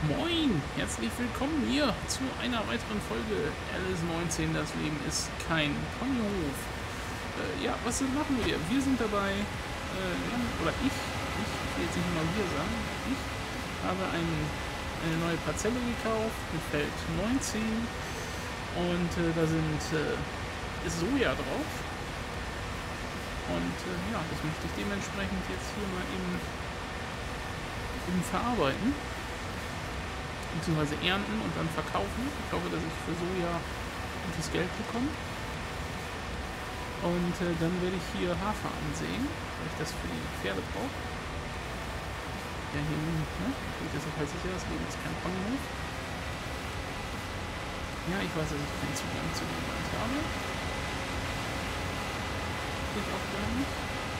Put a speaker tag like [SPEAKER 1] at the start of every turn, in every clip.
[SPEAKER 1] Moin, herzlich willkommen hier zu einer weiteren Folge LS19. Das Leben ist kein Ponyhof. Ja, was machen wir? Wir sind dabei, ich will jetzt nicht mal wir sagen, ich habe eine neue Parzelle gekauft mit Feld 19 und da ist Soja drauf. Und ja, das möchte ich dementsprechend jetzt hier mal eben verarbeiten. Beziehungsweise ernten und dann verkaufen. Ich hoffe, dass ich für Soja gutes Geld bekomme. Und dann werde ich hier Hafer ansehen, weil ich das für die Pferde brauche. Ja, hier, ne? Deshalb heißt es ja, das Leben ist kein Ponyhof. Ja, ich weiß, dass ich keinen Zugang zu dem Land habe. Ich auch gar nicht.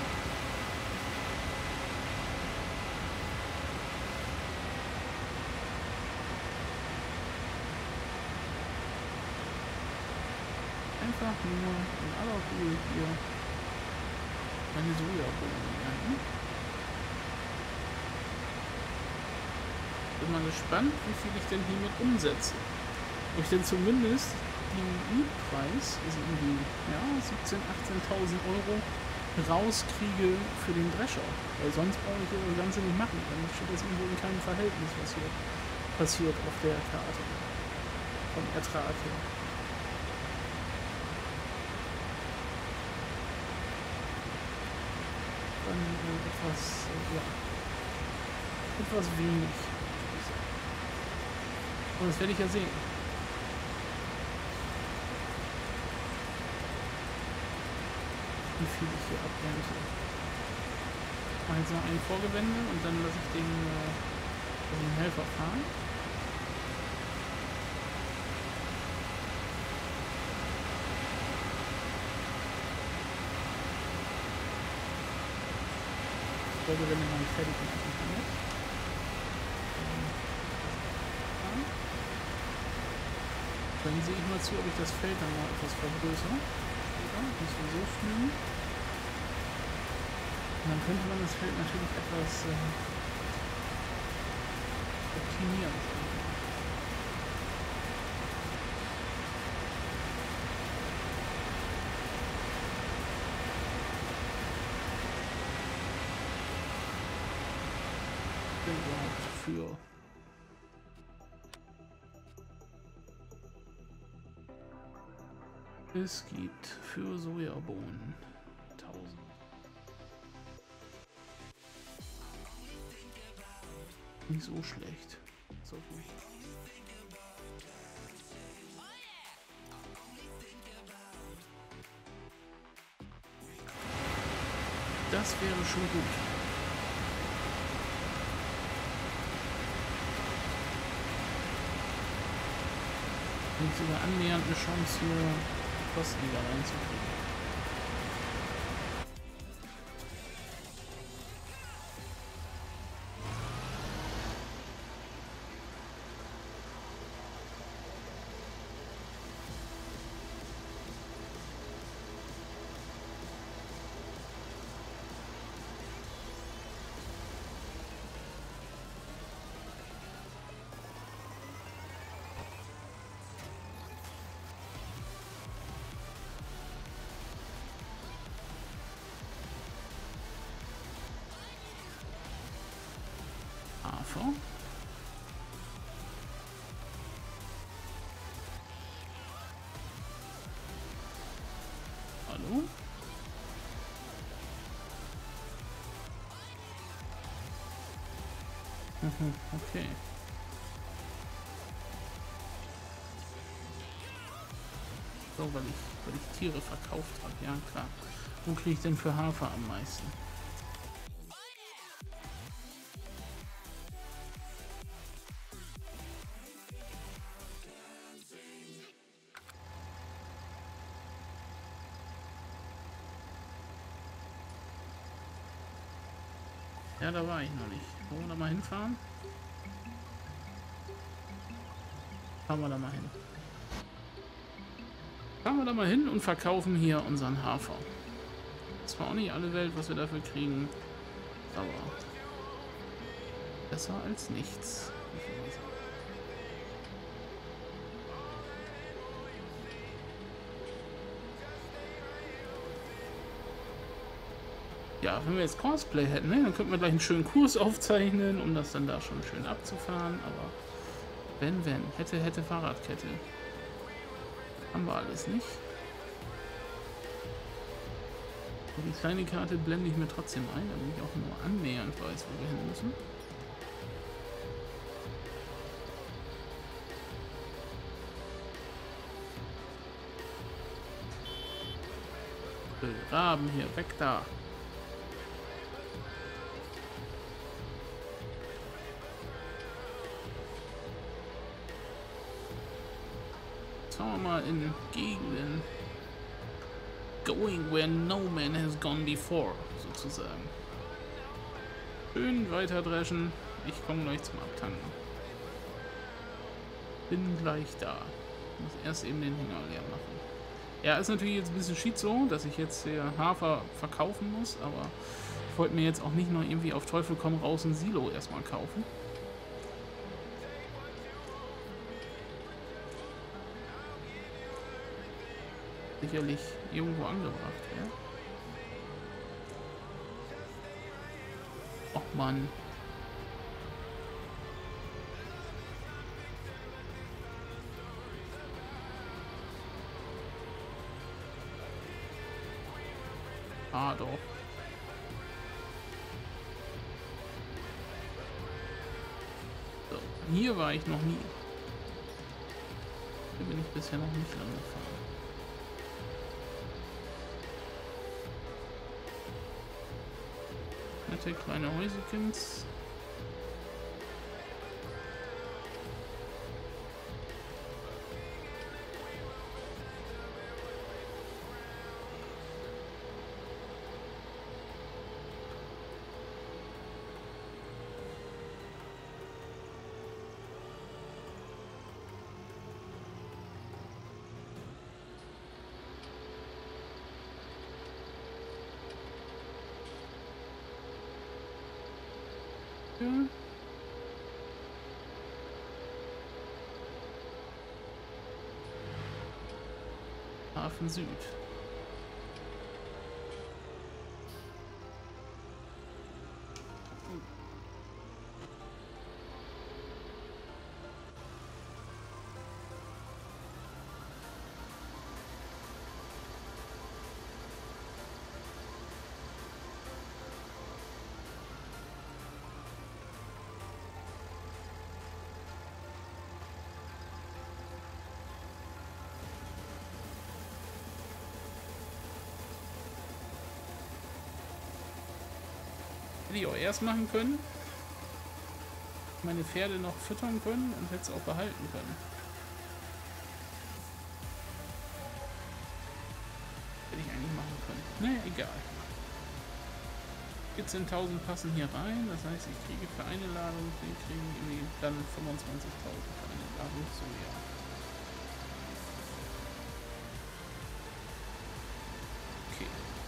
[SPEAKER 1] Einfach nur in aller Ruhe hier meine Sojabohnen ernten. Bin mal gespannt, wie viel ich denn hiermit umsetze. Wo ich denn zumindest den Mietpreis, also irgendwie ja, 17.000, 18.000 Euro rauskriege für den Drescher. Weil sonst brauche ich das Ganze nicht machen. Dann steht das irgendwo in keinem Verhältnis, was hier passiert auf der Karte. Vom Ertrag her. Dann etwas wenig. Und das werde ich ja sehen. Wie viel ich hier abernte. Ich mache jetzt noch einen Vorgewende und dann lasse ich den Helfer fahren. Vorgewende mal fertig machen kann. Dann sehe ich mal zu, ob ich das Feld dann mal etwas vergrößere. Nicht so flügen. Und dann könnte man das Feld natürlich etwas optimieren. Für es gibt für Sojabohnen 1000. Nicht so schlecht. So gut. Das wäre schon gut. Und sogar annähernd eine Chance hier Kosten wieder reinzukriegen. Hafer. Hallo? Okay. So, weil ich Tiere verkauft habe, ja klar. Wo kriege ich denn für Hafer am meisten? Ja, da war ich noch nicht. Wollen wir da mal hinfahren? Fahren wir da mal hin. Fahren wir da mal hin und verkaufen hier unseren Hafer. Zwar auch nicht alle Welt, was wir dafür kriegen, aber besser als nichts. Ja, wenn wir jetzt Cosplay hätten, ne, dann könnten wir gleich einen schönen Kurs aufzeichnen, um das dann da schon schön abzufahren. Aber wenn, hätte Fahrradkette. Haben wir alles nicht. Und die kleine Karte blende ich mir trotzdem ein, damit ich auch nur annähernd weiß, wo wir hin müssen. Raben hier, weg da. Jetzt fahren wir mal in Gegenden. Going where no man has gone before, sozusagen. Schön weiterdreschen. Ich komme gleich zum Abtanken. Bin gleich da. Muss erst eben den Hänger leer machen. Ja, ist natürlich jetzt ein bisschen schizo, dass ich jetzt hier Hafer verkaufen muss, aber ich wollte mir jetzt auch nicht noch irgendwie auf Teufel komm raus ein Silo erstmal kaufen. Sicherlich irgendwo angebracht, ja. Och Mann. Ah, doch. So, hier war ich noch nie. Hier bin ich bisher noch nicht lang gefahren. Nette kleine Häusekens. Ja. Hafen Süd. Hätte ich auch erst machen können. Meine Pferde noch füttern können und hätte es auch behalten können. Hätte ich eigentlich machen können. Naja, egal. 14.000 passen hier rein. Das heißt, ich kriege für eine Ladung, wir kriegen irgendwie dann 25.000 für eine Ladung. So, ja. Okay.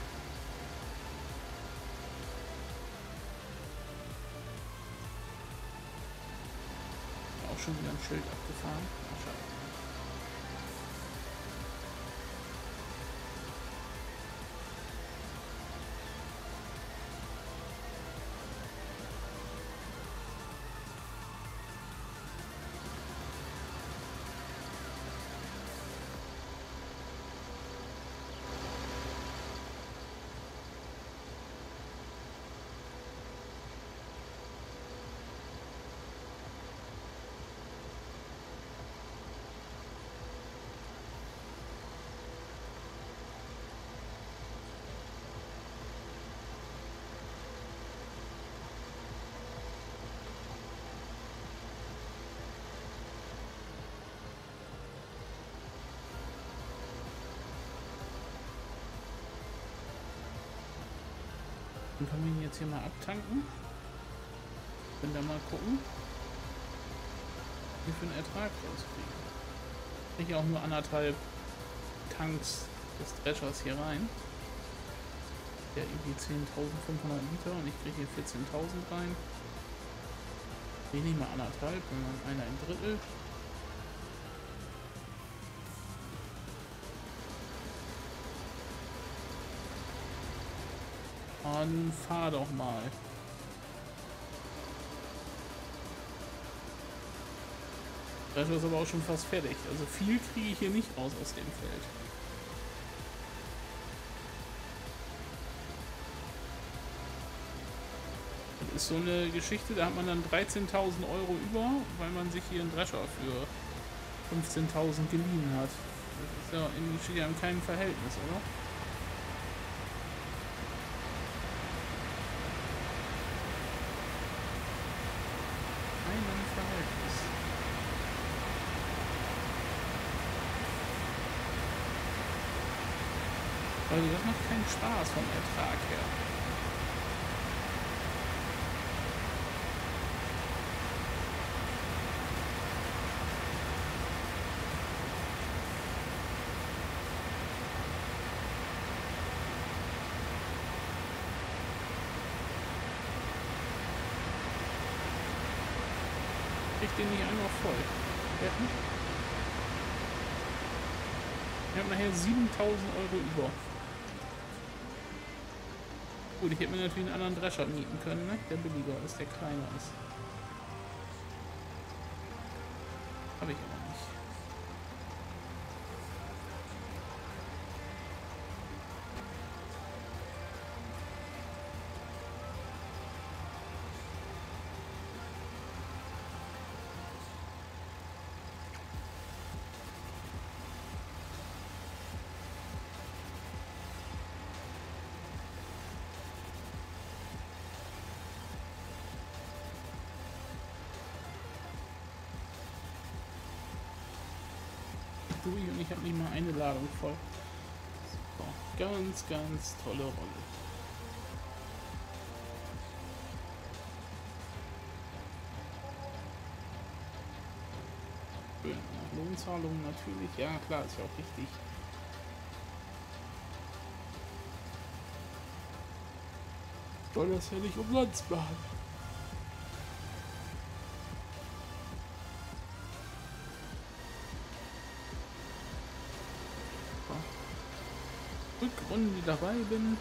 [SPEAKER 1] Auch schon wieder ein Schild abgefahren. Ach, schade. Dann können wir ihn jetzt hier mal abtanken. Können da mal gucken, wie für einen Ertrag rauskriegen. Ich kriege auch nur 1,5 Tanks des Dreschers hier rein. Der irgendwie 10.500 Liter und ich kriege hier 14.000 rein. Ich nicht mal 1,5, sondern ein Drittel. Oh, nun fahr doch mal. Das ist aber auch schon fast fertig. Also viel kriege ich hier nicht raus aus dem Feld. Das ist so eine Geschichte, da hat man dann 13.000 Euro über, weil man sich hier einen Drescher für 15.000 geliehen hat. Das ist ja irgendwie steht ja in keinem Verhältnis, oder? Keinem Verhältnis. Also das macht keinen Spaß vom Ertrag her. Kriegt den nicht einmal voll. Ich habe nachher 7.000 Euro über. Gut, ich hätte mir natürlich einen anderen Drescher mieten können, ne? Der billiger ist, der kleiner ist. Habe ich aber nicht. Und ich habe nicht mal eine Ladung voll. Super. Ganz, ganz tolle Rolle. Schön. Lohnzahlungen natürlich. Ja, klar, ist ja auch richtig. Soll das ja nicht umsonst machen. Rückrunden, die dabei bin.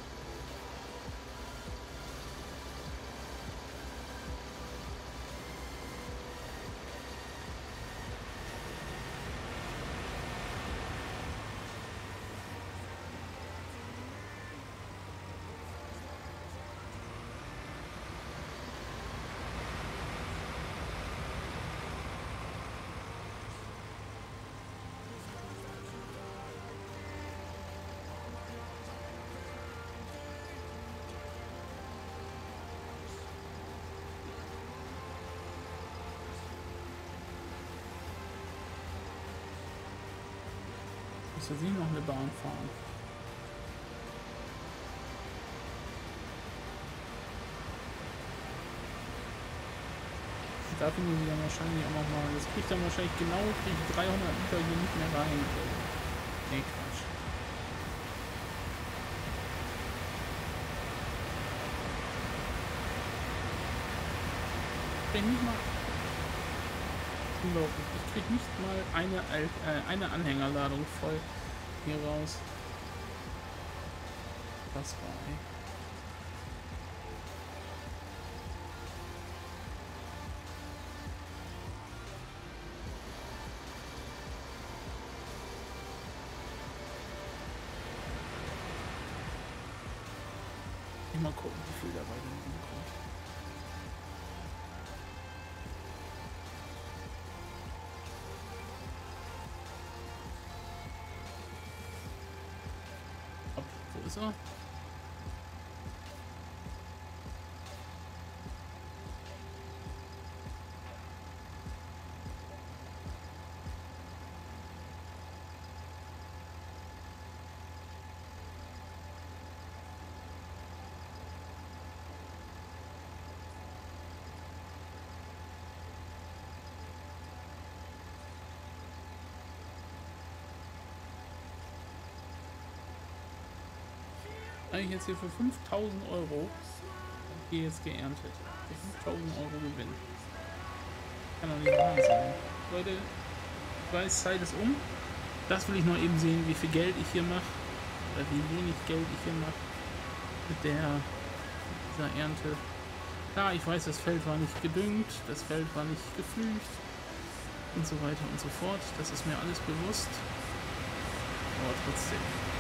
[SPEAKER 1] Muss jetzt nicht noch eine Bahn fahren. Dafür muss ich dann wahrscheinlich auch noch mal. Das kriegt dann wahrscheinlich genau, kriege ich 300 Liter hier nicht mehr rein. Nee, Quatsch. Ich krieg nicht mal. Unglaublich. Ich krieg nicht mal eine Anhängerladung voll hier raus. Das war, ey. Mal gucken, wie viel dabei rumkommt. Wo ist er? Habe ich jetzt hier für 5.000 Euro hier jetzt geerntet. Für 5.000 Euro Gewinn. Kann doch nicht wahr sein. Leute, ich weiß, Zeit ist um. Das will ich noch eben sehen, wie viel Geld ich hier mache. Oder wie wenig Geld ich hier mache. mit dieser Ernte. Klar, ich weiß, das Feld war nicht gedüngt, das Feld war nicht gepflügt und so weiter und so fort. Das ist mir alles bewusst. Aber trotzdem,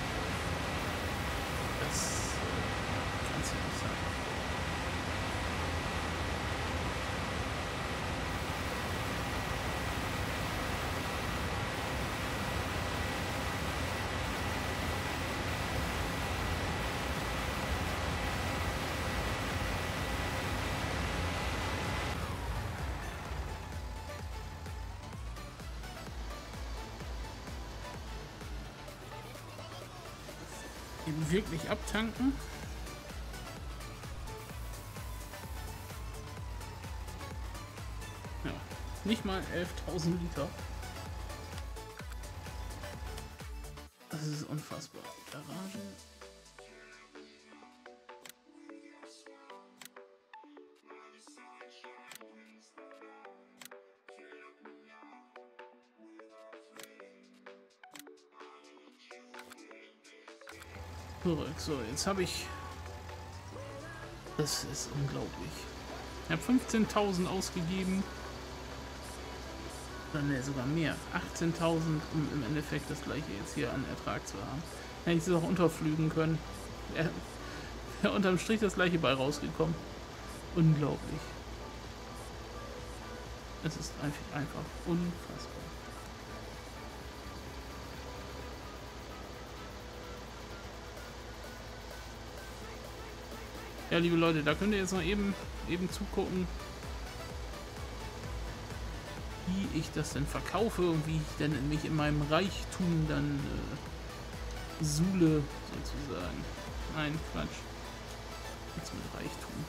[SPEAKER 1] das kann es ja nicht sein. Eben wirklich abtanken. Ja, nicht mal 11.000 Liter. Das ist unfassbar. Garage. Zurück. So, jetzt habe ich... Das ist unglaublich. Ich habe 15.000 ausgegeben. Oder ne, sogar mehr. 18.000, um im Endeffekt das gleiche jetzt hier an Ertrag zu haben. Hätte ich es auch unterflügen können. Wäre unterm Strich das gleiche bei rausgekommen. Unglaublich. Es ist einfach unfassbar. Ja, liebe Leute, da könnt ihr jetzt noch eben zugucken, wie ich das denn verkaufe und wie ich denn mich in meinem Reichtum dann suhle, sozusagen. Nein, Quatsch. Jetzt mit Reichtum.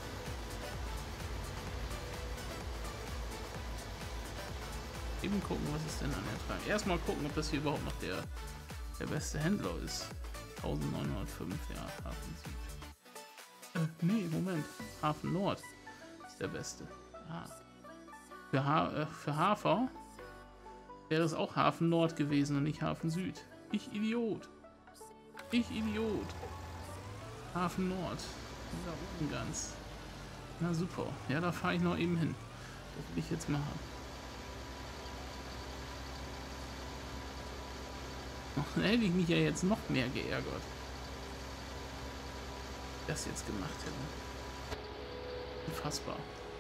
[SPEAKER 1] Eben gucken, was ist denn an Ertrag. Erstmal gucken, ob das hier überhaupt noch der beste Händler ist. 1905, ja, Hafen Süd. Nee, Moment. Hafen Nord ist der beste. Ah. Für Hafer wäre es auch Hafen Nord gewesen und nicht Hafen Süd. Ich Idiot. Ich Idiot. Hafen Nord. Da oben ganz. Na super. Ja, da fahre ich noch eben hin. Das will ich jetzt machen. Dann hätte ich mich ja jetzt noch mehr geärgert. Das jetzt gemacht hätten. Unfassbar.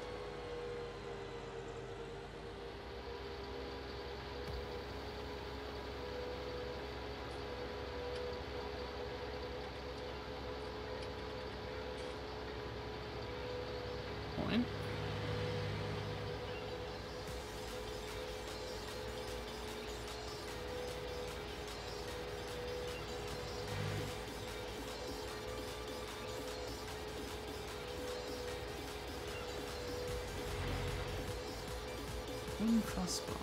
[SPEAKER 1] Moin. Unfassbar.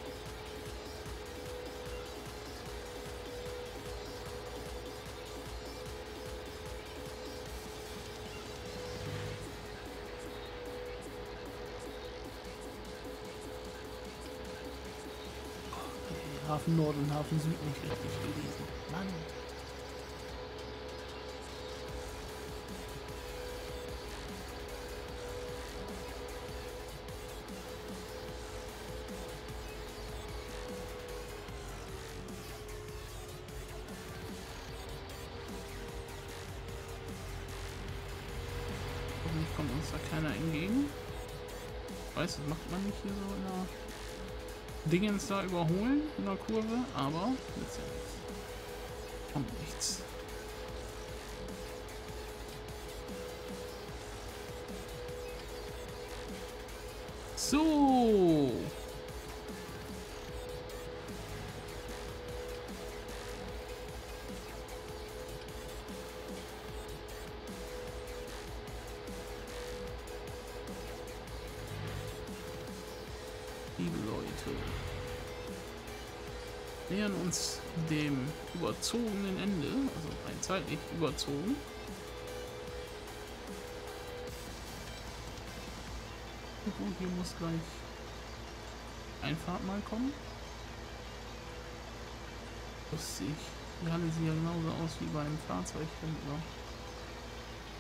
[SPEAKER 1] Hafen Nord und Hafen Süd nicht richtig gelesen. Mann. Hoffentlich kommt uns da keiner entgegen. Ich weiß, das macht man nicht hier so in der Dingens da überholen in der Kurve, aber nützt ja nichts. Kommt nichts. So. Liebe Leute, nähern uns dem überzogenen Ende, also rein zeitlich überzogen. Und hier muss gleich Einfahrt mal kommen. Lustig. Die Halle sieht ja genauso aus wie beim Fahrzeughändler.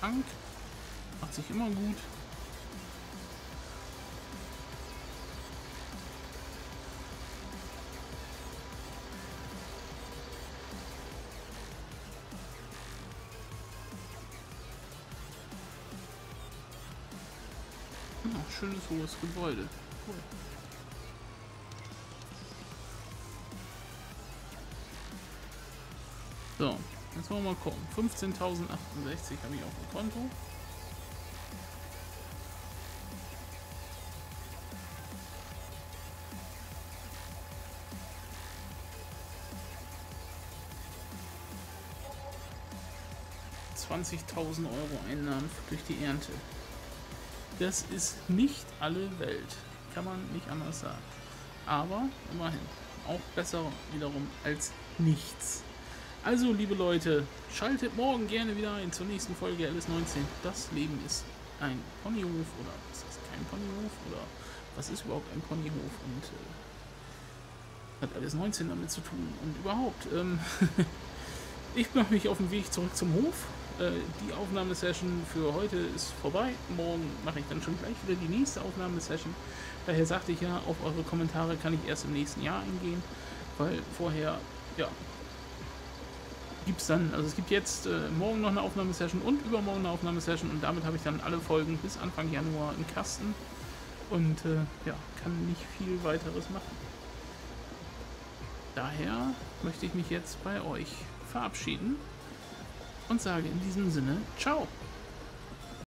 [SPEAKER 1] Tank. Macht sich immer gut. Ja, schönes hohes Gebäude. Cool. So, jetzt wollen wir mal gucken. 15.068 habe ich auf dem Konto. €20.000 Einnahmen durch die Ernte. Das ist nicht alle Welt. Kann man nicht anders sagen. Aber immerhin. Auch besser wiederum als nichts. Also, liebe Leute, schaltet morgen gerne wieder ein zur nächsten Folge LS19. Das Leben ist ein Ponyhof oder ist das kein Ponyhof oder was ist überhaupt ein Ponyhof und hat LS19 damit zu tun und überhaupt. Ich mache mich auf den Weg zurück zum Hof. Die Aufnahmesession für heute ist vorbei. Morgen mache ich dann schon gleich wieder die nächste Aufnahmesession. Daher sagte ich ja, auf eure Kommentare kann ich erst im nächsten Jahr eingehen, weil vorher, ja, gibt es dann, also es gibt jetzt morgen noch eine Aufnahmesession und übermorgen eine Aufnahmesession und damit habe ich dann alle Folgen bis Anfang Januar im Kasten und ja, kann nicht viel weiteres machen. Daher möchte ich mich jetzt bei euch verabschieden und sage in diesem Sinne, ciao!